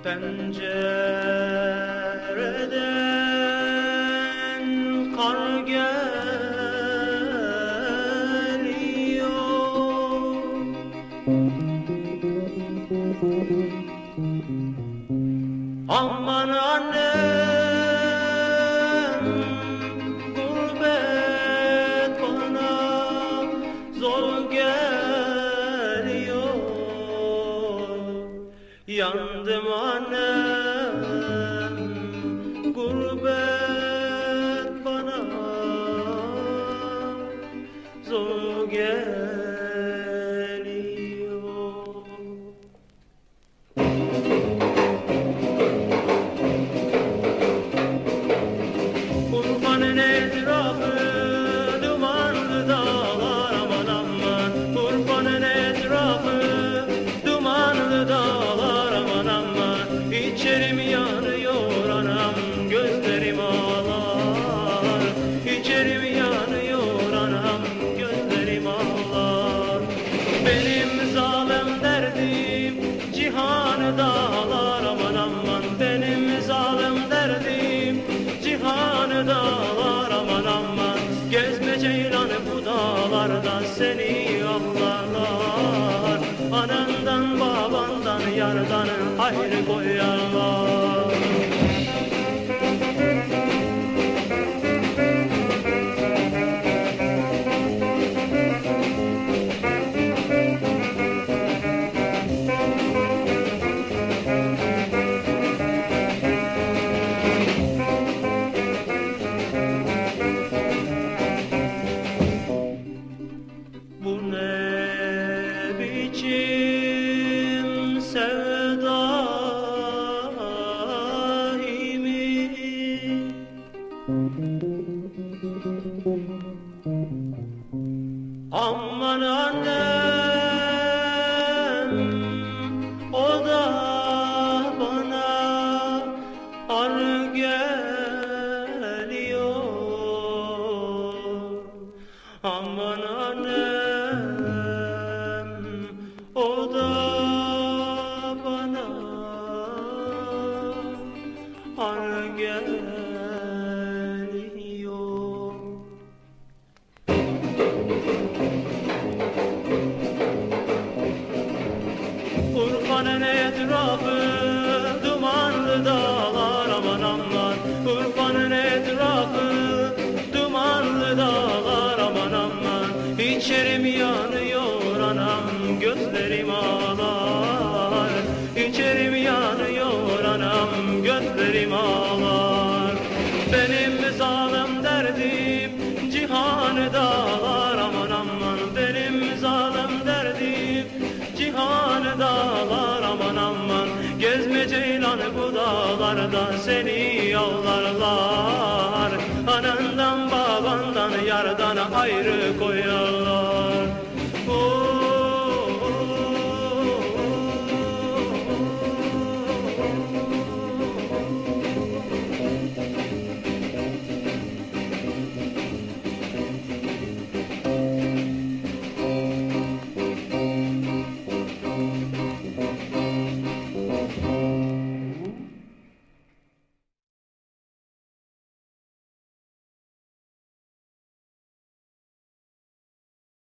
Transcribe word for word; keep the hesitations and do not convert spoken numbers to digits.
Pencereden kar geliyor. Aman annem, gurbet bana zor geliyor. Yandım annem, gurbet bana zor geliyor. Urfa'nın etrafı dumanlı dağlar, aman aman. Urfa'nın etrafı dumanlı dağlar, aman aman. İçerim yanıyor anam, gözlerim ağlar. İçerim yanıyor anam, gözlerim ağlar. Benim zalim derdim cihanı dağlar, aman aman. Benim zalim derdim cihanı dağlar, aman aman. Gezme ceylanı bu dağlarda seni avlarlar. Anandan babandan yardan ayrı koyarlar. Bu ne biçim sevda imiş? Aman annem, o da bana ar geliyor. Aman annem, o da bana ar geliyor. Urfa'nın etrafı dumanlı dağlar, aman aman. Urfa'nın etrafı dumanlı dağlar, aman aman. İçerim yanıyor anam, gözlerim ağlar. İçerim yanıyor anam, gözlerim ağlar. Benim zalim derdim cihanı dağlar, aman aman. Benim zalim derdim cihanı dağlar, aman aman. Gezme ceylanı bu dağlarda seni avlarlar. Anandan babandan yardan ayrı koyarlar.